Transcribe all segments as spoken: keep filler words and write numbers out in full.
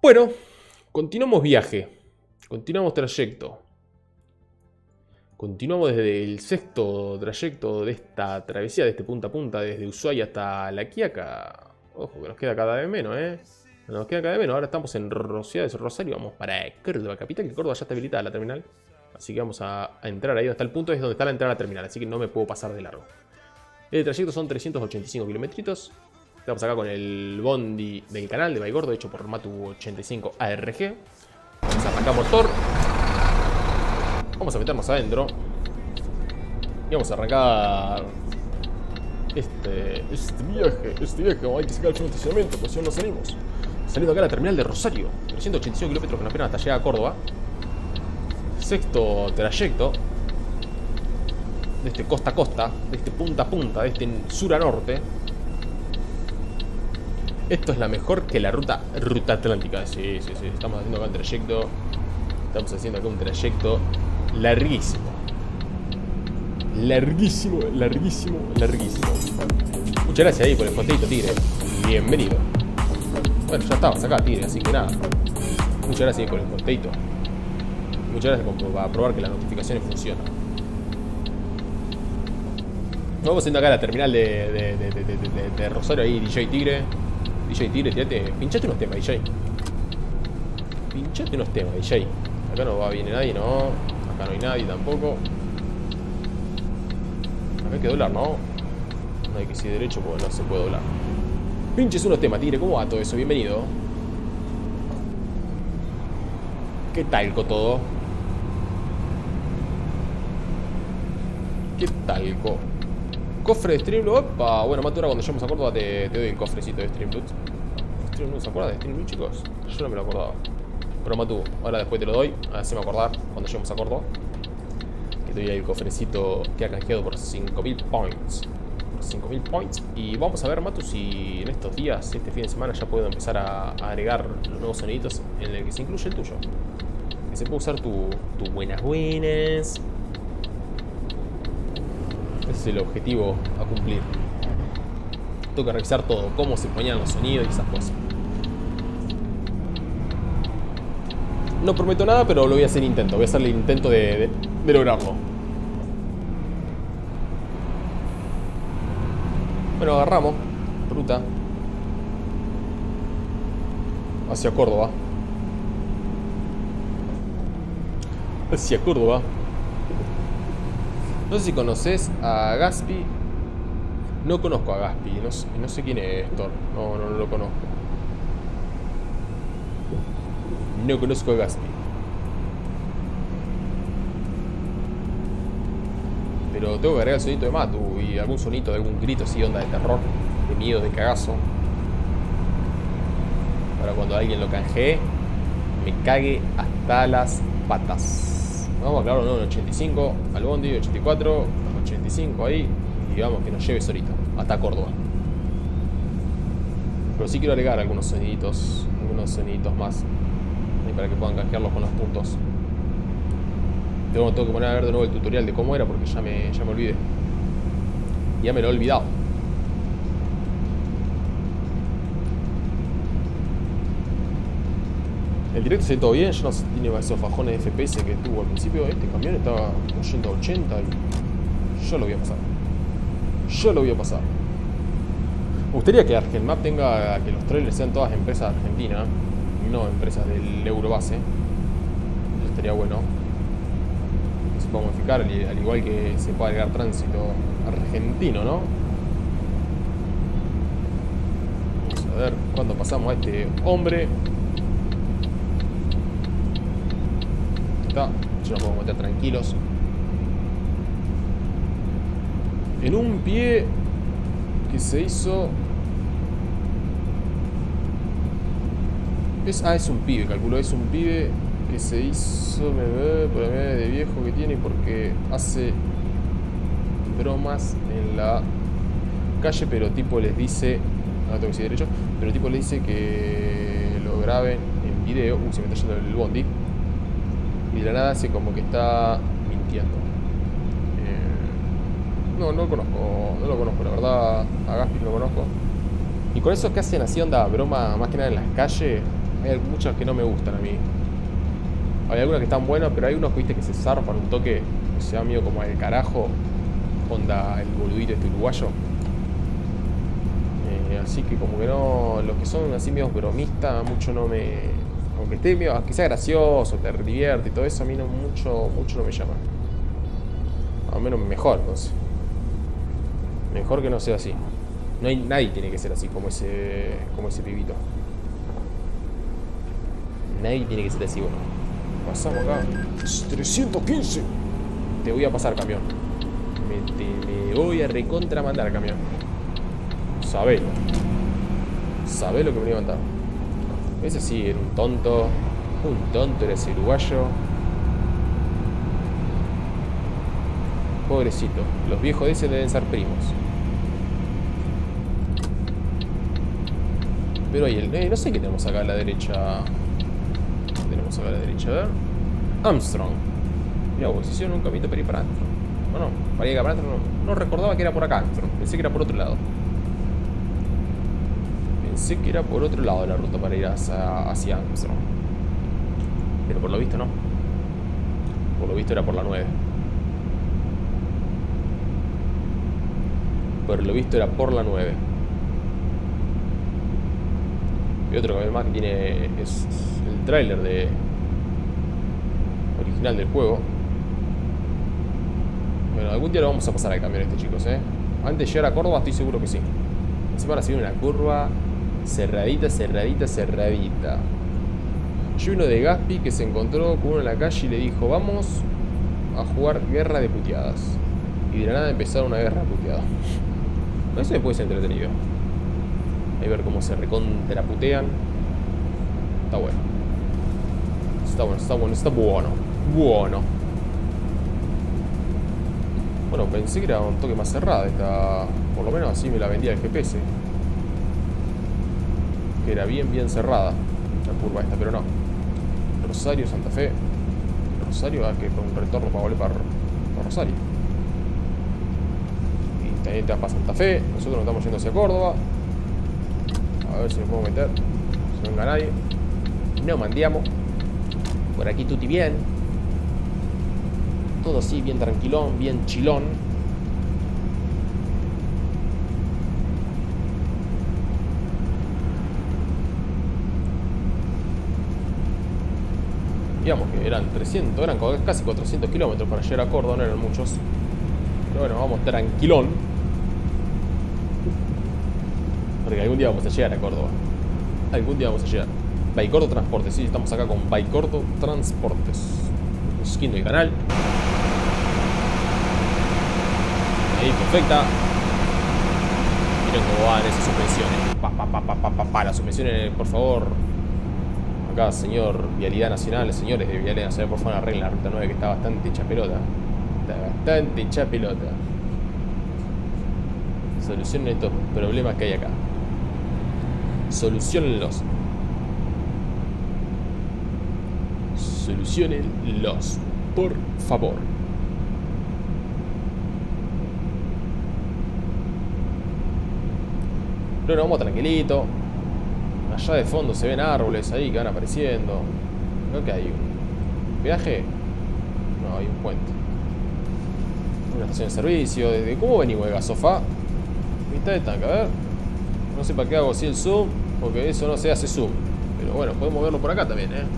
Bueno, continuamos viaje. Continuamos trayecto. Continuamos desde el sexto trayecto de esta travesía, de este punta a punta, desde Ushuaia hasta La Quiaca. Ojo, que nos queda cada vez menos, ¿eh? Nos queda cada vez menos. Ahora estamos en Ciudad de Rosario. Vamos para Córdoba, capital, que Córdoba ya está habilitada la terminal. Así que vamos a, a entrar ahí donde está el punto. Es donde está la entrada a la terminal, así que no me puedo pasar de largo. El trayecto son trescientos ochenta y cinco kilómetros. Estamos acá con el bondi del canal de Baigordo, hecho por Matu ochenta y cinco A R G. Vamos a arrancar motor. Vamos a meternos adentro. Y vamos a arrancar este, este viaje. Este viaje, hay que sacar el estacionamiento, pues si no salimos. Saliendo acá a la terminal de Rosario. trescientos ochenta y cinco kilómetros que nos esperan hasta llegar a Córdoba. Sexto trayecto. De este costa a costa. De este punta a punta. De este sur a norte. Esto es la mejor que la ruta ruta atlántica. Sí, sí, sí. Estamos haciendo acá un trayecto. Estamos haciendo acá un trayecto larguísimo. Larguísimo, larguísimo, larguísimo. Muchas gracias ahí por el fotito, Tigre. Bienvenido. Bueno, ya estabas acá, Tigre, así que nada. Muchas gracias ahí por el fotito. Muchas gracias por probar que las notificaciones funcionan. Vamos yendo acá a la terminal de, de, de, de, de, de, de Rosario ahí, D J Tigre. D J Tigre, tirate, pinchate unos temas, D J. Pinchate unos temas, D J. Acá no va viene nadie, no. Acá no hay nadie tampoco. Acá hay que doblar, ¿no? No hay que ir derecho porque no se puede doblar. Pinches unos temas, Tigre. ¿Cómo va todo eso? Bienvenido. ¿Qué talco todo? ¿Qué talco? Cofre de Streamloot. Opa, bueno, Matura, cuando lleguemos a Córdoba te, te doy el cofrecito de Streamloot. ¿Streamloot se acuerda de Streamloot, chicos? Yo no me lo acordaba. Pero Matu, ahora después te lo doy. Haceme acordar cuando lleguemos a Córdoba. Que te doy ahí el cofrecito que ha canjeado por cinco mil points. Por cinco mil points. Y vamos a ver, Matu, si en estos días, este fin de semana, ya puedo empezar a, a agregar los nuevos soniditos en el que se incluye el tuyo. Que se puede usar tu, tu buenas buenas. Ese es el objetivo a cumplir. Tengo que revisar todo, cómo se ponían los sonidos y esas cosas. No prometo nada, pero lo voy a hacer intento. Voy a hacer el intento de, de, de lograrlo. Bueno, agarramos ruta hacia Córdoba. Hacia Córdoba. No sé si conoces a Gaspi. No conozco a Gaspi. No, no sé quién es Héctor. No, no, no lo conozco. No conozco a Gaspi. Pero tengo que agregar el sonito de Matu. Y algún sonito de algún grito así, onda de terror, de miedo, de cagazo. Para cuando alguien lo canjee, me cague hasta las patas. Vamos, claro, no, en ochenta y cinco al bondi, ochenta y cuatro, ochenta y cinco ahí. Y vamos, que nos lleves ahorita, hasta Córdoba. Pero sí quiero agregar algunos soniditos, algunos soniditos más. Para que puedan canjearlos con los puntos. Tengo, tengo que poner a ver de nuevo el tutorial de cómo era, porque ya me, ya me olvidé. Ya me lo he olvidado. El directo se ve todo bien, ya no tiene esos fajones de F P S que tuvo al principio. Este camión estaba yendo a ochenta y yo lo voy a pasar. Yo lo voy a pasar. Me gustaría que Argenmap tenga, que los trailers sean todas empresas argentinas, no empresas del Eurobase. Eso estaría bueno. Se puede modificar, al igual que se puede agregar tránsito argentino, ¿no? Vamos a ver cuándo pasamos a este hombre. Está, ya nos podemos meter tranquilos. En un pie que se hizo. Es, ah, es un pibe, calculo, es un pibe que se hizo, me ve, por la medida de viejo que tiene, porque hace bromas en la calle, pero tipo les dice, no tengo que decir derecho, pero tipo les dice que lo graben en video. Uy, se me está yendo el bondi. Y de la nada hace como que está mintiendo. Eh, no, no lo conozco, no lo conozco, la verdad, a Gaspi no lo conozco. Y con eso que hacen así, onda, broma, más que nada en las calles. Hay muchas que no me gustan a mí. Hay algunas que están buenas, pero hay unos, viste, que se zarpan un toque. Que se da medio como al carajo. Onda el boludito este uruguayo. Eh, así que como que no... Los que son así medio bromistas, mucho no me... Aunque esté medio... Aunque sea gracioso, te divierte y todo eso, a mí no mucho, mucho no me llama. Al menos mejor, entonces. Mejor que no sea así. No hay, nadie tiene que ser así como ese, como ese pibito. Nadie tiene que ser así, bueno. Pasamos acá. trescientos quince. Te voy a pasar, camión. Me, te, me voy a recontramandar, camión. Sabelo. Sabelo que me voy a mandar. Ese sí, era un tonto. Un tonto era ese uruguayo. Pobrecito. Los viejos de ese deben ser primos. Pero ahí, el, eh, no sé qué tenemos acá a la derecha. ¿Qué tenemos acá a la derecha? A ver. Armstrong. Mira, vos hicieron un camino para ir para Armstrong. Bueno, para ir para Armstrong no, no recordaba que era por acá Armstrong. Pensé que era por otro lado. Pensé que era por otro lado la ruta para ir hacia, hacia Armstrong. Pero por lo visto no. Por lo visto era por la nueve. Por lo visto era por la nueve. Y otro que más que tiene es el tráiler de original del juego. Bueno, algún día lo vamos a pasar al camión este, chicos, eh. Antes de llegar a Córdoba estoy seguro que sí. Se van a seguir una curva cerradita, cerradita, cerradita. Yo uno de Gaspi que se encontró con uno en la calle y le dijo: vamos a jugar guerra de puteadas. Y de la nada empezaron una guerra de puteadas. Eso puede ser entretenido. Ahí ver cómo se recontraputean. Está bueno. Está bueno, está bueno, está bueno. Bueno. Bueno, pensé que era un toque más cerrada esta. Por lo menos así me la vendía el G P S. Que era bien, bien cerrada la curva esta, pero no. Rosario, Santa Fe. Rosario, a que con un retorno para volver para, para Rosario. Y también te vas para Santa Fe. Nosotros nos estamos yendo hacia Córdoba. A ver si nos podemos meter. Si no venga nadie. No mandiamos. Por aquí tuti bien. Todo así, bien tranquilón, bien chilón. Digamos que eran trescientos, eran casi cuatrocientos kilómetros para llegar a Córdoba, no eran muchos. Pero bueno, vamos tranquilón. Porque algún día vamos a llegar a Córdoba. Algún día vamos a llegar. Baicordo Transportes, sí, estamos acá con Baicordo Transportes. Skin del canal. Ahí, perfecta. Miren cómo van esas suspensiones. Pa, pa, pa, pa, pa, pa, pa. Las suspensiones, por favor. Acá, señor Vialidad Nacional, señores de Vialidad Nacional, por favor, arreglen la ruta nueve que está bastante hecha pelota. Está bastante hecha pelota. Solucionen estos problemas que hay acá. Solucionenlos. Solucionenlos, por favor. Pero nos vamos tranquilito. Allá de fondo se ven árboles ahí que van apareciendo. Creo que hay un peaje. No, hay un puente. Una estación de servicio. ¿Desde cómo venimos de Gasofá? Mitad de tanque, a ver. No sé para qué hago así el zoom, porque eso no se hace zoom. Pero bueno, podemos verlo por acá también, eh.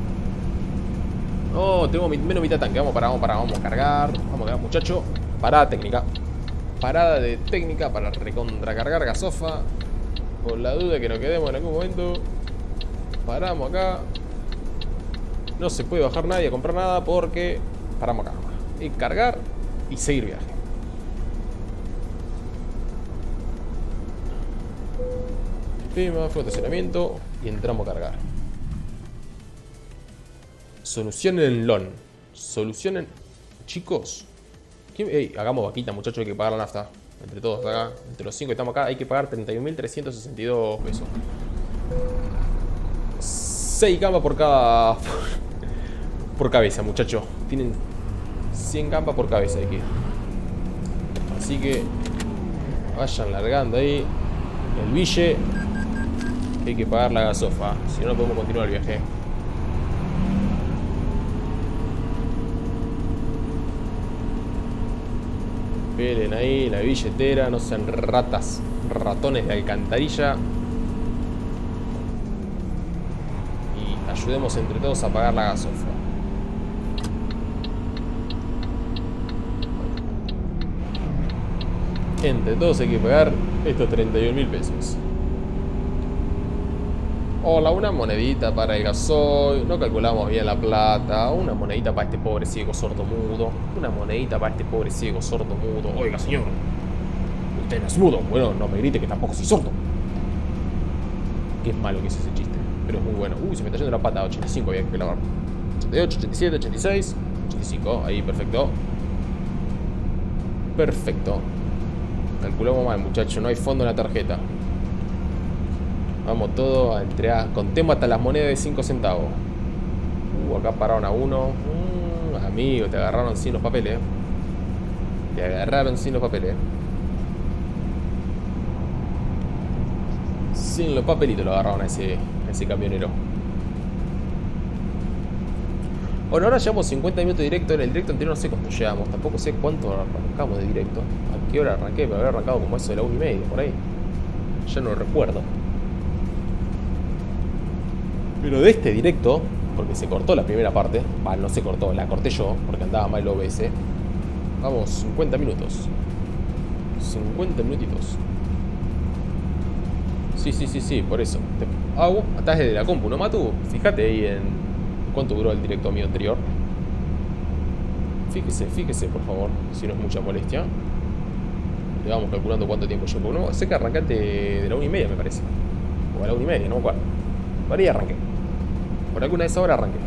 No, tengo menos mitad de tanque. Vamos para, vamos para, vamos a cargar. Vamos a cargar, muchacho. Parada técnica. Parada de técnica para recontracargar Gasofa. Por la duda que nos quedemos en algún momento. Paramos acá. No se puede bajar nadie a comprar nada porque paramos acá. Y cargar y seguir viaje. Tema, fue estacionamiento y entramos a cargar. Solucionen LON. Solucionen. Chicos. Ey, hagamos vaquita, muchachos, hay que pagar la nafta. Entre todos acá, entre los cinco que estamos acá, hay que pagar treinta y un mil trescientos sesenta y dos pesos. seis gambas por cada. Por cabeza, muchachos. Tienen cien gambas por cabeza aquí. Así que vayan largando ahí el bille. Hay que pagar la gasofa, si no, no podemos continuar el viaje. Pelen ahí la billetera, no sean ratas, ratones de alcantarilla. Y ayudemos entre todos a pagar la gasofa. Entre todos hay que pagar estos treinta y un mil pesos. Hola, una monedita para el gasoil. No calculamos bien la plata. Una monedita para este pobre ciego sordo mudo. Una monedita para este pobre ciego sordo mudo. Oiga, señor, usted no es mudo. Bueno, no me grite que tampoco soy sordo. Qué malo que es ese chiste, pero es muy bueno. Uy, se me está yendo la pata. ochenta y cinco había que clavar. ochenta y ocho, ochenta y siete, ochenta y seis, ochenta y cinco. Ahí, perfecto. Perfecto. Calculamos mal, muchacho. No hay fondo en la tarjeta. Vamos todo a entregar. Contemos hasta las monedas de cinco centavos. Uh, acá pararon a uno. Mm, amigo, te agarraron sin los papeles. Te agarraron sin los papeles. Sin los papelitos lo agarraron a ese, a ese camionero. Bueno, ahora llevamos cincuenta minutos directo. En el directo anterior no sé cuánto llevamos. Tampoco sé cuánto arrancamos de directo. ¿A qué hora arranqué? Me habría arrancado como eso de la una y media, por ahí. Ya no lo recuerdo. Pero de este directo, porque se cortó la primera parte. Vale, no se cortó, la corté yo, porque andaba mal el O B S. Vamos, cincuenta minutos. cincuenta minutitos. Sí, sí, sí, sí, por eso. Ah, uh, estás desde la compu, ¿no, Matu? Fíjate ahí en cuánto duró el directo mío anterior. Fíjese, fíjese, por favor, si no es mucha molestia. Le vamos calculando cuánto tiempo llevo. No, sé que arrancaste de la una y media, me parece. O a la una y media, no me acuerdo. Por ahí arranqué. Por alguna de esas horas arranqué.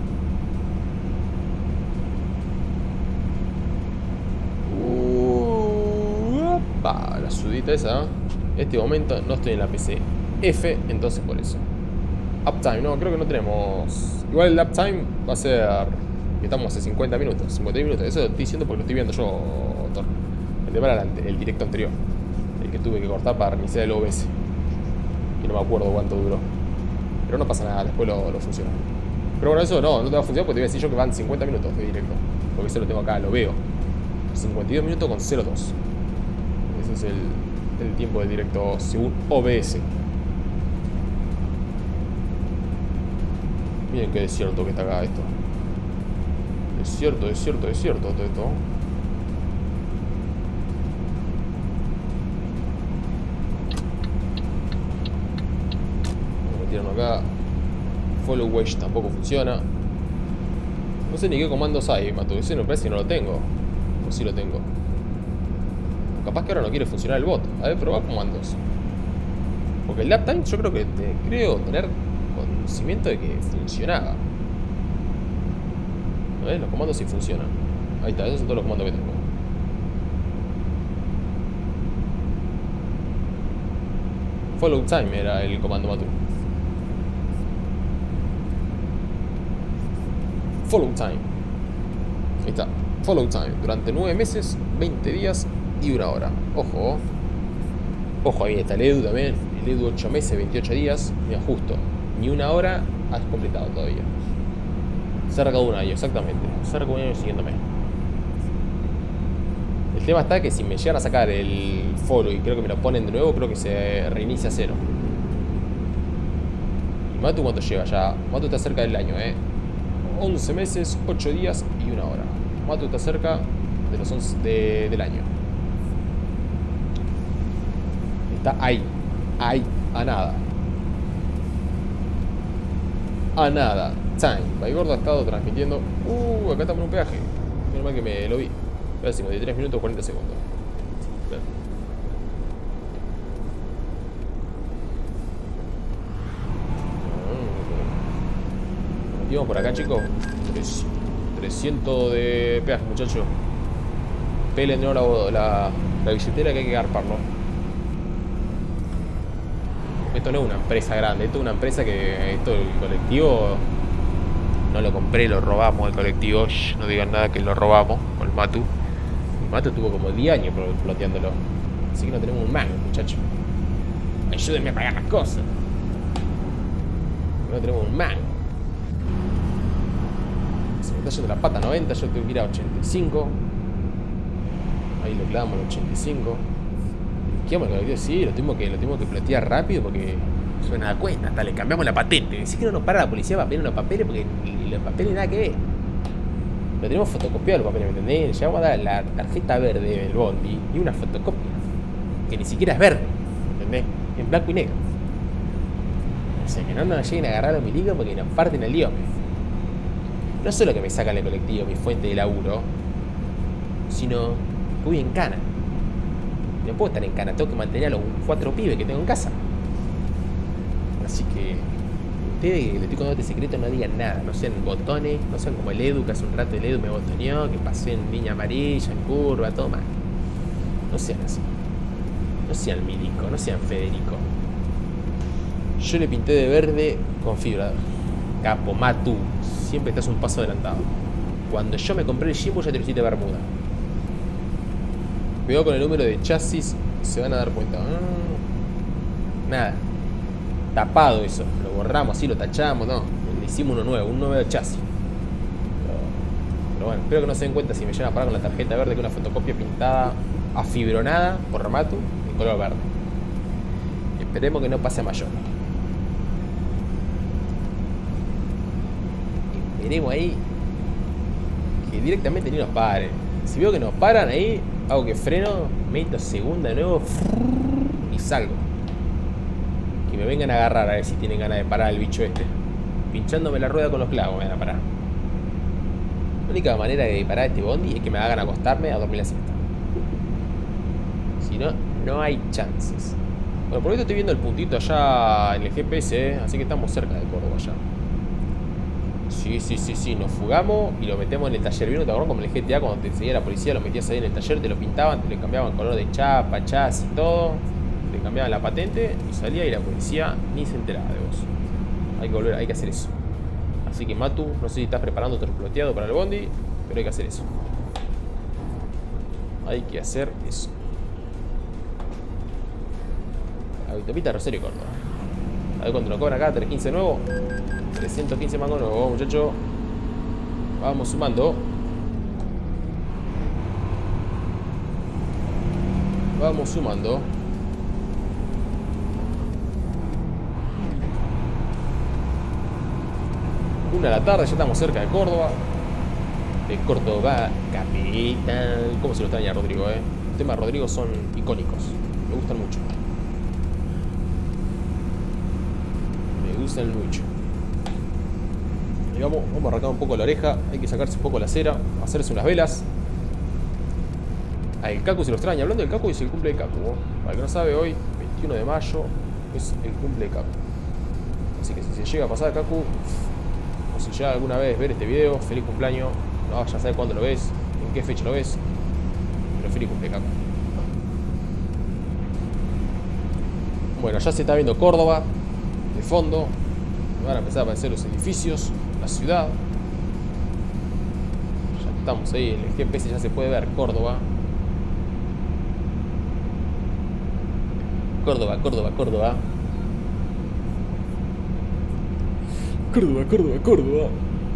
Uh, opa, la sudita esa. En este momento no estoy en la P C F, entonces por eso. Uptime, no, creo que no tenemos. Igual el uptime va a ser que estamos hace cincuenta minutos, cincuenta minutos. Eso lo estoy diciendo porque lo estoy viendo yo, Thor. El de para el, el directo anterior, el que tuve que cortar para reiniciar el O B S. Y no me acuerdo cuánto duró. Pero no pasa nada, después lo, lo funciona. Pero bueno, eso no, no te va a funcionar porque te voy a decir yo que van cincuenta minutos de directo. Porque eso lo tengo acá, lo veo. cincuenta y dos minutos con cero dos. Ese es el, el tiempo del directo según O B S. Miren qué desierto que está acá esto. Desierto, desierto, desierto todo esto. Acá follow wedge tampoco funciona. No sé ni qué comandos hay, Matu. Ese me parece que no lo tengo. O sí lo tengo. Capaz que ahora no quiere funcionar el bot. A ver, probar comandos. Porque el lap time yo creo que te, creo tener conocimiento de que funcionaba. ¿No ves? Los comandos sí funcionan. Ahí está, esos son todos los comandos que tengo. Follow time era el comando, Matu. Follow time. Ahí está. Follow time. Durante nueve meses, veinte días y una hora. Ojo. Ojo, ahí está el Edu también. El Edu ocho meses, veintiocho días. Mira, justo. Ni una hora has completado todavía. Cerca de un año, exactamente. Cerca de un año siguiéndome. El tema está que si me llegan a sacar el follow y creo que me lo ponen de nuevo, creo que se reinicia a cero. ¿Y Matu cuánto lleva ya? Matu está cerca del año, eh. once meses, ocho días y una hora. Matu está cerca de los once de, del año. Está ahí. Ahí. A nada. A nada. Time. Baigordo ha estado transmitiendo. Uh, acá estamos en un peaje. Menos mal que me lo vi. Espera, cincuenta y tres minutos, cuarenta segundos. Bien. Vamos por acá, chicos. trescientos de peaje, muchachos. Pelen no la, la, la billetera que hay que garparlo. Esto no es una empresa grande. Esto es una empresa que esto el colectivo no lo compré, lo robamos el colectivo. Shh, no digan nada que lo robamos con el Matu. El Matu tuvo como diez años ploteándolo. Así que no tenemos un mango, muchachos. Ayúdenme a pagar las cosas. No tenemos un mango. Se me está yendo la pata noventa. Yo tengo que ir a ochenta y cinco. Ahí lo clavamos a ochenta y cinco. ¿Qué vamos a decir? Sí, lo tengo que, lo tengo que plotear rápido porque suena a cuenta. Hasta le cambiamos la patente. Ni siquiera nos para la policía para pedir los papeles porque los papeles nada que ver. Lo tenemos fotocopiado los papeles, ¿me entendés? Ya vamos a dar la tarjeta verde del bondi y una fotocopia que ni siquiera es verde, ¿entendés? En blanco y negro. O sea, que no nos lleguen a agarrar los milicos porque nos parten el lío. No solo que me sacan el colectivo, mi fuente de laburo, sino que voy en cana. No puedo estar en cana, tengo que mantener a los cuatro pibes que tengo en casa. Así que ustedes que le estoy contando este secreto no digan nada, no sean botones, no sean como el Edu, que hace un rato el Edu me botoneó, que pasé en línea amarilla, en curva, todo mal. No sean así. No sean Milico, no sean Federico. Yo le pinté de verde con fibra. Capo, Matu, siempre estás un paso adelantado. Cuando yo me compré el Jimbo ya te lo hiciste bermuda. Cuidado con el número de chasis, se van a dar cuenta. Mm, nada. Tapado eso. Lo borramos así, lo tachamos, no. Le hicimos uno nuevo, un nuevo chasis. Pero, pero bueno, espero que no se den cuenta si me llevan a parar con la tarjeta verde, que es una fotocopia pintada afibronada por Matu en color verde. Esperemos que no pase a mayor. Esperemos ahí que directamente ni nos paren. Si veo que nos paran ahí, hago que freno, meto segunda de nuevo y salgo. Que me vengan a agarrar a ver si tienen ganas de parar el bicho este. Pinchándome la rueda con los clavos me van a parar. La única manera de parar este bondi es que me hagan acostarme a dormir la siesta. Si no, no hay chances. Bueno, por ahorita estoy viendo el puntito allá en el G P S, ¿eh? Así que estamos cerca de Córdoba ya. Sí, sí, sí, sí, nos fugamos y lo metemos en el taller. ¿Vieron? ¿Te acuerdas como en el G T A cuando te seguía la policía? Lo metías ahí en el taller, te lo pintaban, te le cambiaban color de chapa, chasis y todo. Te cambiaban la patente y salía y la policía ni se enteraba de vos. Hay que volver, hay que hacer eso. Así que Matu, no sé si estás preparando otro ploteado para el bondi, pero hay que hacer eso. Hay que hacer eso. Autopista Rosario Córdoba. A ver cuánto nos cobran acá, trescientos quince nuevo. trescientos quince mangos nuevo, muchachos. Vamos sumando. Vamos sumando. Una de la tarde, ya estamos cerca de Córdoba. De Córdoba, capital. ¿Cómo se lo extraña Rodrigo, eh? Los temas de Rodrigo son icónicos. Me gustan mucho. Me gustan mucho. Y vamos, vamos a arrancar un poco la oreja. Hay que sacarse un poco la cera. Hacerse unas velas. Ah, el Cacu se lo extraña. Hablando del Cacu, es el cumple de Cacu, ¿no? Para el que no sabe, hoy, veintiuno de mayo, es el cumple de Cacu. Así que si se llega a pasar Cacu, o si ya alguna vez ver este video, feliz cumpleaños. No, ya sabes cuándo lo ves, en qué fecha lo ves. Pero feliz cumple, Cacu. Bueno, ya se está viendo Córdoba de fondo. Van a empezar a aparecer los edificios, la ciudad. Ya estamos ahí, en el G P S ya se puede ver Córdoba. Córdoba, Córdoba, Córdoba. Córdoba, Córdoba, Córdoba.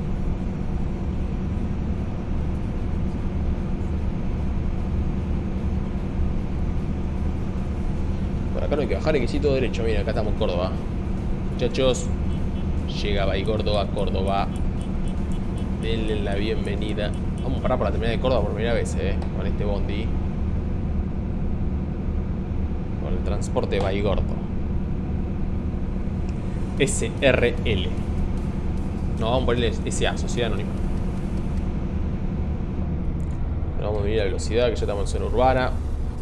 Por acá no hay que bajar, hay que ir todo derecho. Miren, acá estamos en Córdoba. Muchachos, llega Baigordo a Córdoba. Denle la bienvenida. Vamos a parar por la terminal de Córdoba por primera vez, eh, con este bondi. Con el transporte de Baigordo. S R L. No, vamos a ponerle S A, Sociedad Anónima. Pero vamos a venir a velocidad, que ya estamos en zona urbana.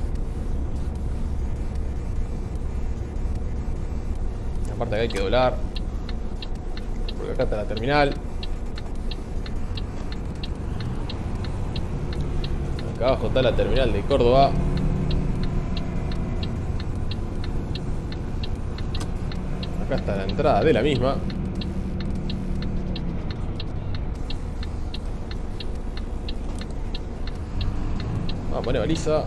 Aparte que hay que doblar, porque acá está la terminal. Acá abajo está la terminal de Córdoba. Acá está la entrada de la misma. Vamos a poner baliza.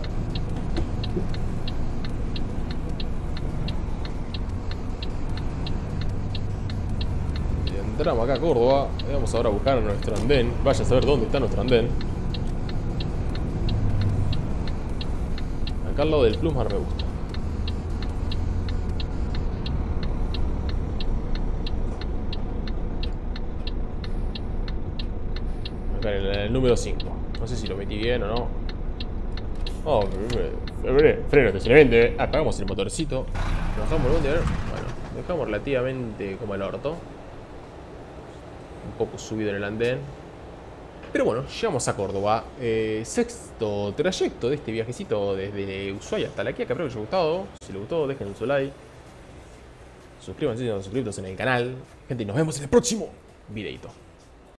entramos acá a Córdoba. Vamos ahora a buscar a nuestro andén. Vaya a saber dónde está nuestro andén. Acá al lado del Plusmar me gusta. Acá en el, el número cinco. No sé si lo metí bien o no. Oh, freno estacionamiento. Apagamos el motorcito. Bajamos el volumen. Bueno, dejamos relativamente como el orto. Un poco subido en el andén. Pero bueno, llegamos a Córdoba. Eh, sexto trayecto de este viajecito desde Ushuaia hasta La Quiaca. Espero que les haya gustado. Si les gustó, dejen su like. Suscríbanse si no están suscritos en el canal. Gente, nos vemos en el próximo videito.